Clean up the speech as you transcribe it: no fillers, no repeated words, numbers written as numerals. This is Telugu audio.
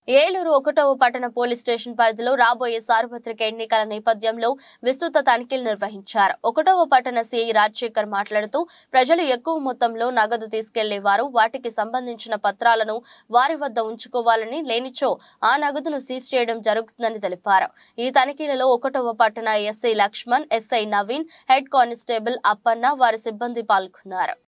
ఏలూరు 1వ పట్టణ పోలీస్ స్టేషన్ పరిధిలో రాబోయే సార్వత్రిక ఎన్నికల నేపథ్యంలో విస్తృత తనిఖీలు నిర్వహించారు. 1వ పట్టణ సిఐ రాజశేఖర్ మాట్లాడుతూ ప్రజలు ఎక్కువ మొత్తంలో నగదు తీసుకెళ్లేవారు వాటికి సంబంధించిన పత్రాలను వారి వద్ద ఉంచుకోవాలని, లేనిచో ఆ నగదును సీజ్ చేయడం జరుగుతుందని తెలిపారు. ఈ తనిఖీలలో 1వ పట్టణ SI Laxman, SI Naveen, head constable Appanna వారి సిబ్బంది పాల్గొన్నారు.